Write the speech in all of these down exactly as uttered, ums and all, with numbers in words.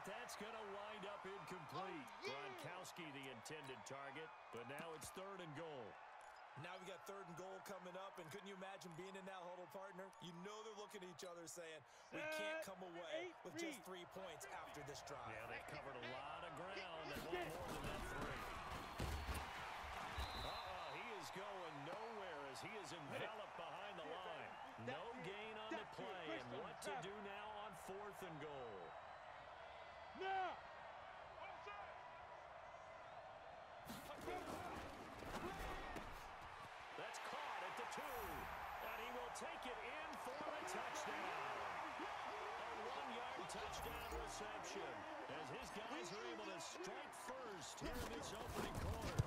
that's going to wind up incomplete. Oh, yeah. Gronkowski the intended target, but now it's third and goal. Now we got third and goal coming up, and couldn't you imagine being in that huddle, partner? You know they're looking at each other saying, we can't come away with just three points after this drive. Yeah, they've covered a lot of ground. They want more than that three. Uh-oh, he is going nowhere as he is enveloped behind the line. No gain on the play, and what to do now on fourth and goal. Now! That's caught at the two, and he will take it in for the touchdown. A one-yard touchdown reception as his guys are able to strike first here in this opening quarter.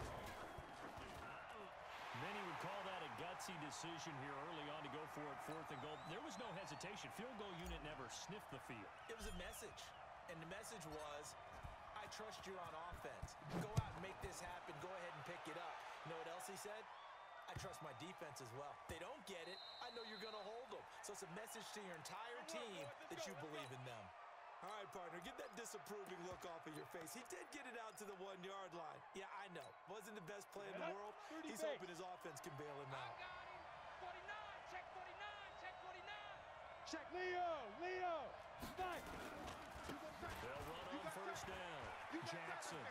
Many would call that a gutsy decision here early on to go for it fourth and goal. There was no hesitation. Field goal unit never sniffed the field. It was a message, and the message was, I trust you on offense. Go out and make this happen. Go ahead and pick it up. You know what else he said? I trust my defense as well. They don't get it. I know you're going to hold them. So it's a message to your entire team that you believe in them. All right, partner, get that disapproving look off of your face. He did get it out to the one-yard line. Yeah, I know. Wasn't the best play in the world. He's hoping his offense can bail him out. forty-nine, check forty-nine, check forty-nine. Check Leo, Leo, Spike. They'll run on first down. Jackson.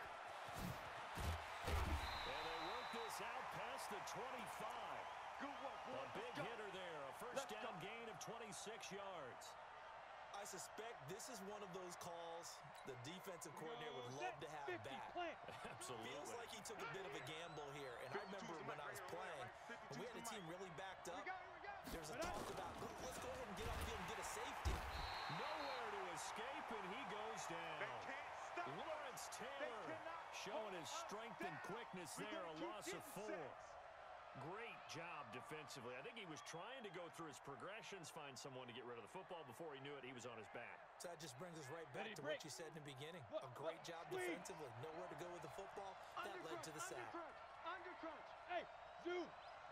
And they work this out past the twenty-five. A big hitter there. A first down gain of twenty-six yards. I suspect this is one of those calls the defensive coordinator would love to have back. Absolutely. Feels like he took a bit of a gamble here. And I remember when I was playing, when we had a team really backed up, there was a talk about, let's go ahead and get upfield and get a safety. Nowhere to escape, and he goes down. Lawrence Taylor showing his strength and quickness there, a loss of four. Great job defensively. I think he was trying to go through his progressions, find someone to get rid of the football. Before he knew it, he was on his back. So that just brings us right back to what you said in the beginning. A great job defensively. Nowhere to go with the football. That led to the sack. Under crunch. Hey, zoom.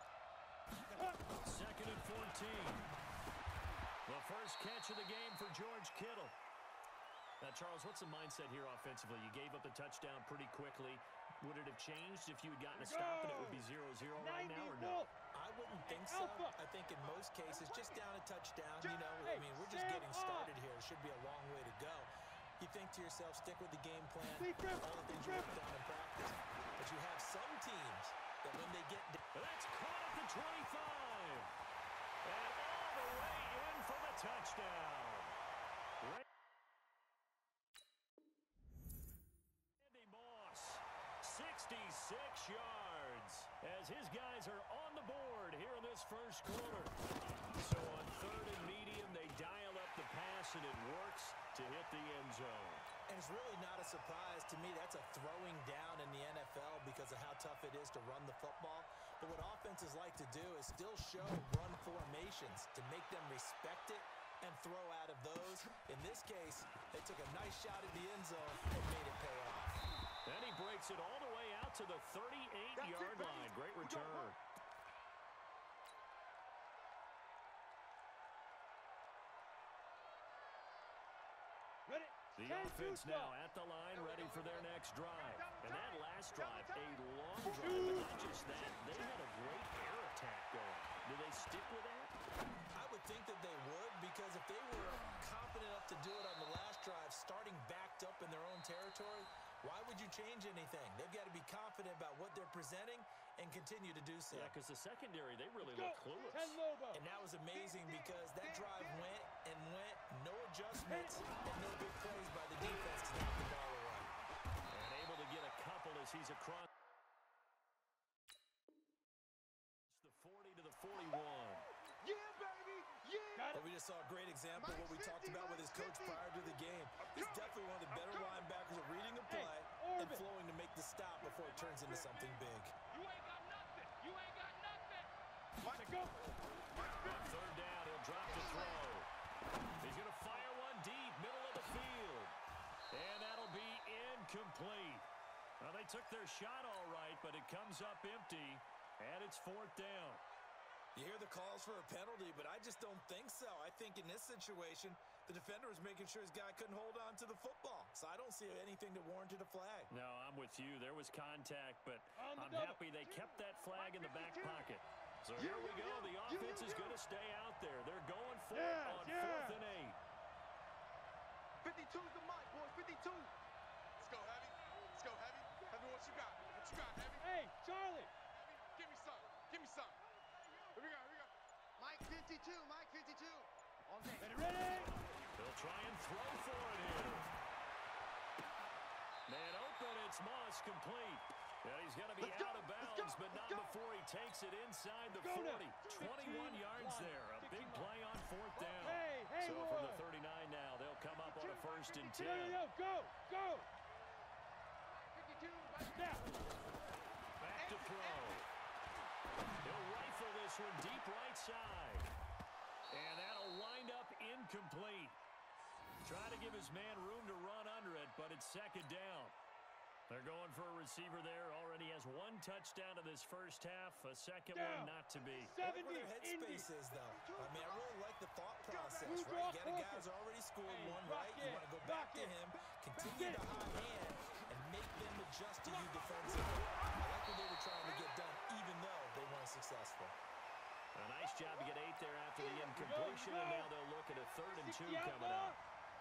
Second and fourteen. The first catch of the game for George Kittle. Now, Charles, what's the mindset here offensively? You gave up the touchdown pretty quickly. Would it have changed if you had gotten a stop and it would be zero zero right now, or no? I wouldn't think so. I think in most cases, just down a touchdown, you know, I mean, we're just getting started here. It should be a long way to go. You think to yourself, stick with the game plan, all the things you worked on in practice. But you have some teams that when they get... That's caught at the twenty-five. And all the way in for the touchdown. sixty-six yards as his guys are on the board here in this first quarter. So on third and medium, they dial up the pass, and it works to hit the end zone. And it's really not a surprise to me. That's a throwing down in the N F L because of how tough it is to run the football. But what offenses like to do is still show run formations to make them respect it and throw out of those. In this case, they took a nice shot at the end zone and made it pay off. And he breaks it all the way out to the thirty-eight-yard line. Great return. Ready? The offense now at the line, ready for their next drive. And that last drive, a long drive, but not just that. They had a great air attack going. Do they stick with that? I would think that they would, because if they were confident enough to do it on the last drive, starting backed up in their own territory, why would you change anything? They've got to be confident about what they're presenting and continue to do so. Yeah, because the secondary, they really look clueless. And that was amazing because that drive went and went, no adjustments, and no big plays by the defense to knock the ball away. And able to get a couple as he's across the forty to the forty-one. Yeah, baby! Yeah! But we just saw a great example of what we talked about with his coach prior to the game. He's definitely one of the better linebackers at reading the play and flowing to make the stop before it turns into something big. You ain't got nothing. You ain't got nothing. Watch it go. On third down, he'll drop to throw. He's going to fire one deep, middle of the field. And that'll be incomplete. Well, they took their shot all right, but it comes up empty, and it's fourth down. You hear the calls for a penalty, but I just don't think so. I think in this situation, The defender was making sure his guy couldn't hold on to the football, so I don't see anything that warranted a flag. No, I'm with you. There was contact, but On the I'm double. happy they kept that flag in the back pocket. So here we go. The offense is going to stay out there. They're going for it Yeah, on yeah. fourth and eight. fifty-two is the mic, boys. fifty-two. Let's go, Heavy. Let's go, Heavy. Heavy, what you got? What you got, Heavy? Hey, Charlie. Heavy, give me some. Give me some. Here we go, here we go. Mike fifty-two, Mike fifty-two. On deck. Ready, ready. They'll try and throw for it here. Man open, it's Moss complete. And he's going to be Let's go, out of let's bounds, go, but not let's go. before he takes it inside the Go now. forty. twenty-one yards One. there. A big sixty-one. play on fourth down. Hey, hey, So from the boy. thirty-nine now, they'll come up on a first and Yo, yo, ten. yo, go, go. fifty-two, Snap. Back to throw. He'll rifle this one deep right side. And that'll wind up incomplete. Try to give his man room to run under it, but it's second down. They're going for a receiver there. Already has one touchdown in this first half. A second Down. one not to be. I like seventy, where their Indy. headspace is, though. I mean, I really like the thought process, Move right? off You got a guy focus. who's already scored Hey, one, rock right? You it, want to go back rock to it. him, continue it. the hot hand, and make them adjust to you defensively. I like what they were trying to get done, even though they weren't successful. A nice job to get eight there after the Here we go, incompletion, here we and go. now they'll look at a third and two sixty out coming ball. up.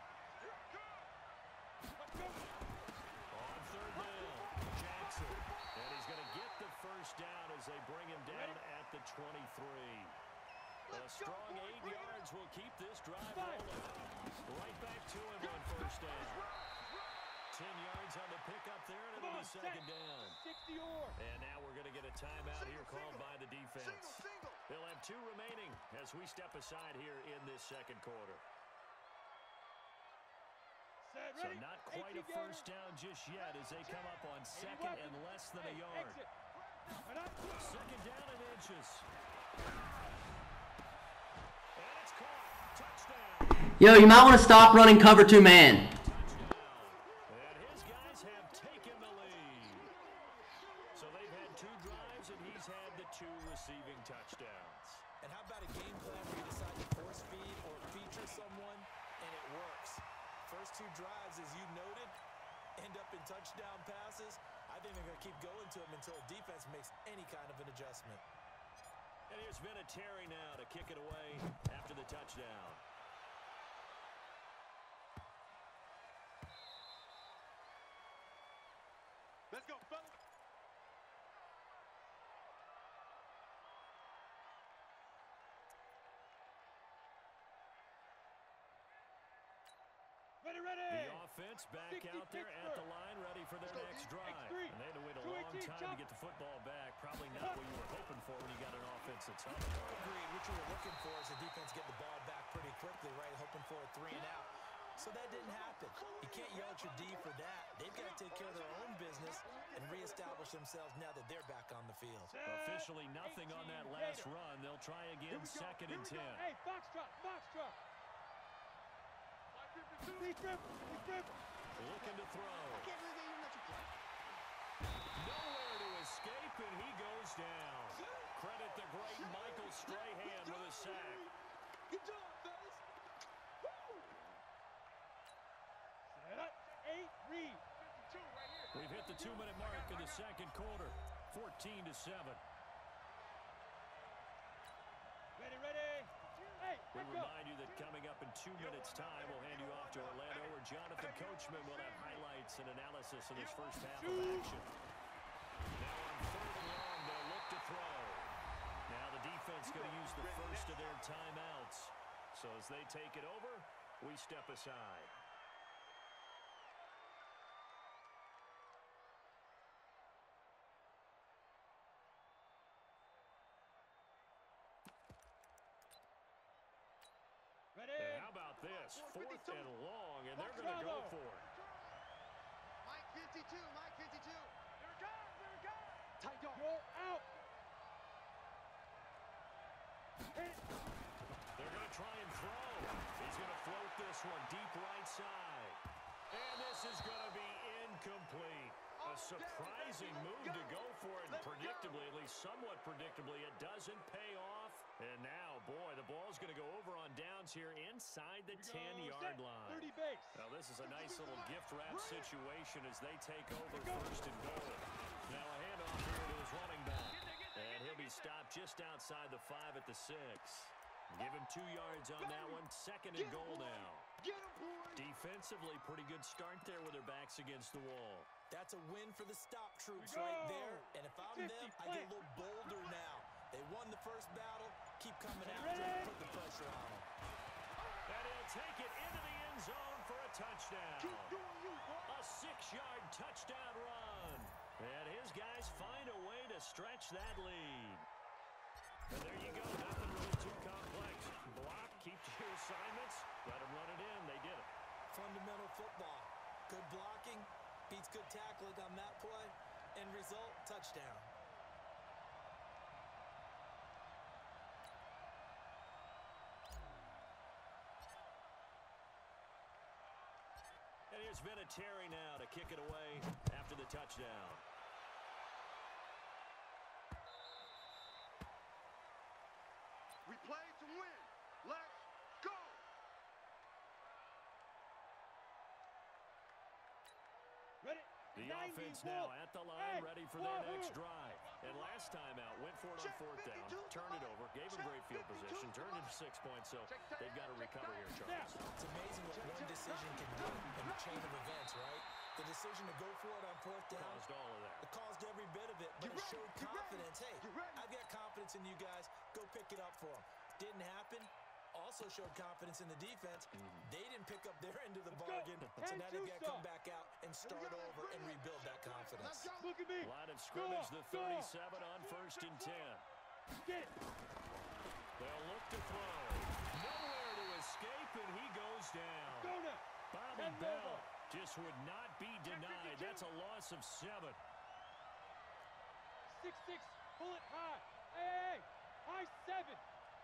Let's go. On third down, Jackson. And he's going to get the first down as they bring him down at the twenty-three. A strong eight yards will keep this drive rolling. Right back to him on first down. Ten yards on the pickup there, and Come it'll on, be second set. down. sixty or. And now we're going to get a timeout here called by the defense. Single, single. They'll have two remaining as we step aside here in this second quarter. Set, So ready. not quite a eighteen first down just yet as they come up on second weapons. and less than a Hey, yard. exit. Right up. Second down and inches. And it's caught. Touchdown. Yo, you might want to stop running cover two man. Touchdown. And his guys have taken the lead. So they've had two drives, and he's had the two receiving touchdowns. And how about a game plan where you decide to force feed or feature someone, and it works? First two drives, as you noted, end up in touchdown passes. I think they're going to keep going to them until defense makes any kind of an adjustment. And here's Vinatieri now to kick it away after the touchdown. Let's go, fellas. Ready, ready. The offense back sixty out there at the line, ready for their next drive. three. And they had to wait a two long eighteen, time to chop. get the football back. Probably not what you were hoping for when you got an offense that's up. Agreed. What you were looking for is the defense get the ball back pretty quickly, right? Hoping for a three and out. So that didn't happen. You can't yell at your D for that. They've got to take care of their own business and reestablish themselves now that they're back on the field. Officially nothing on that last run. They'll try again, second and ten. Hey, box truck, box truck. Please trip, please trip. Looking to throw. I can't believe they even let you play. Nowhere to escape, and he goes down. Credit the great Michael Strahan with a sack. Good job, fellas. Set up. Eight, read. We've hit the two-minute mark of the second quarter. fourteen to seven. Ready, ready. Hey, We let's go. remind you that coming up in two minutes' time, we'll hand you off to Orlando, where Jonathan Coachman will have highlights and analysis of this first half of action. Now on third and long, they'll look to throw. Now the defense going to use the first of their timeouts. So as they take it over, we step aside. Ready. And how about this? Fourth and long, and they're going to go for it. Mike fifty-two, Mike fifty-two. Here it goes, here it goes. Tight dog. Go out. Hit it. They're going to try and throw. He's going to float this one deep right side. And this is going to be incomplete. A surprising move to go for it, and predictably, at least somewhat predictably, it doesn't pay off. And now, boy, the ball's going to go over on downs here inside the ten-yard line. thirty base. Now, this is a nice little gift wrap situation as they take over first and goal. Now a handoff here to his running back. And he'll be stopped just outside the five at the six. Give him two yards on that one. Second and goal now. Defensively, pretty good start there with their backs against the wall. That's a win for the stop troops right there. And if I'm them, I get a little bolder now. They won the first battle. Keep coming after them. Put the pressure on them. And he'll take it into the end zone for a touchdown. A six-yard touchdown run. And his guys find a way to stretch that lead. And there you go. Nothing really too complex. Block, keep to your assignments, let them run it in. They did it. Fundamental football. Good blocking beats good tackling on that play. End result, touchdown. And here's Vinatieri now to kick it away after the touchdown. We play to win. Let's go. Ready. The offense now at the line, ready for their next drive. And last time out, went for it on fourth down, turned it over, gave them great field position, turned into six points, so they've got to recover here, Charles. It's amazing what one decision can do in the chain of events, right? The decision to go for it on fourth down. Caused all of that. It caused every bit of it, but it showed confidence. Hey, I've got confidence in you guys. Go pick it up for them. Didn't happen. Also showed confidence in the defense. They didn't pick up their end of the bargain, so now they've got to come back out and start over and rebuild that confidence. Look at me. Line of scrimmage, the thirty-seven on first and ten. Get it. They'll look to throw. Nowhere to escape, and he goes down. Go now. Bobby Bell just would not be denied. That's a loss of seven. Six six. Pull it high. Hey, hey. High seven.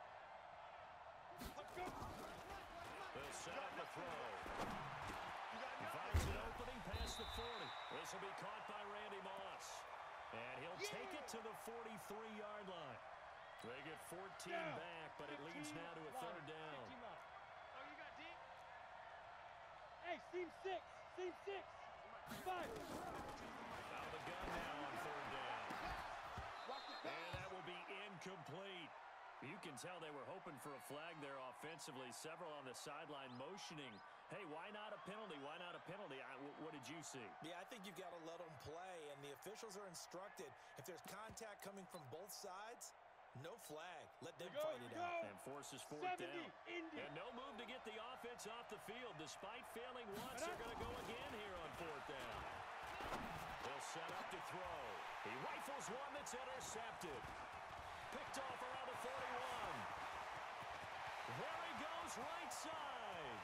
Let's go. They'll set up the throw. He finds an opening past the forty. This will be caught by Randy Moss. And he'll take it to the forty-three-yard line. They get fourteen Down. back, but it leads now to a third down. Oh, you got deep? Hey, seam six. Seam six. Five. Out of the gun now on third down. And that will be incomplete. You can tell they were hoping for a flag there offensively. Several on the sideline motioning. Hey, why not a penalty? Why not a penalty? I, what did you see? Yeah, I think you've got to let them play, and the officials are instructed. If there's contact coming from both sides, no flag. Let them go, fight it out. And forces fourth seventy, down. Indy. And no move to get the offense off the field. Despite failing once, they're going to go again here on fourth down. They'll set up to throw. He rifles one that's intercepted. Picked off around the forty-one. There he goes, right side.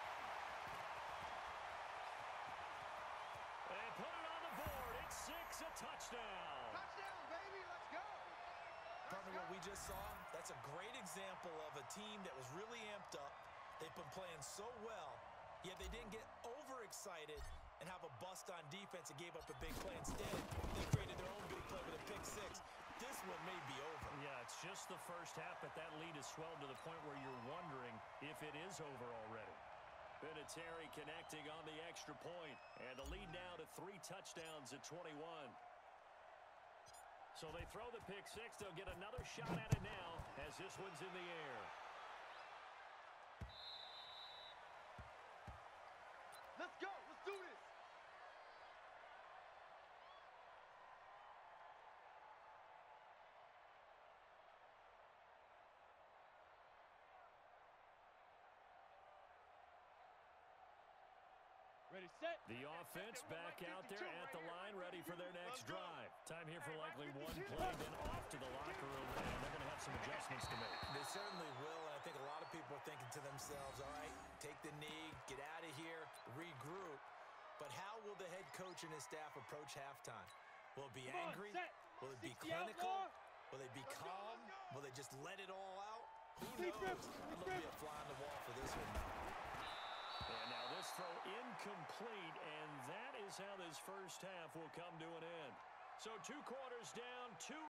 They put it on the board. It's six, a touchdown. Touchdown, baby. Let's go. Partner, what we just saw, that's a great example of a team that was really amped up. They've been playing so well, yet they didn't get overexcited and have a bust on defense and gave up a big play. Instead, they created their own big play with a pick six. This one may be over. Yeah, it's just the first half, but that lead has swelled to the point where you're wondering if it is over already. Vinatieri connecting on the extra point, and the lead now to three touchdowns at twenty-one. So they throw the pick six. They'll get another shot at it now as this one's in the air. Let's go. Let's do this. Ready, set. The offense back out there at the line, ready for their next drive. Time here for likely one play, then off to the locker room, and they're going to have some adjustments to make. They certainly will, and I think a lot of people are thinking to themselves, all right, take the knee, get out of here, regroup. But how will the head coach and his staff approach halftime? Will it be Come on, angry? set. Will it be sixty clinical? outlaw. Will they be calm? Will they just let it all out? Who Deep knows? rip, I'd deep love to be rip. a fly on the wall for this one. And now this throw incomplete, and that is how this first half will come to an end. So two quarters down, two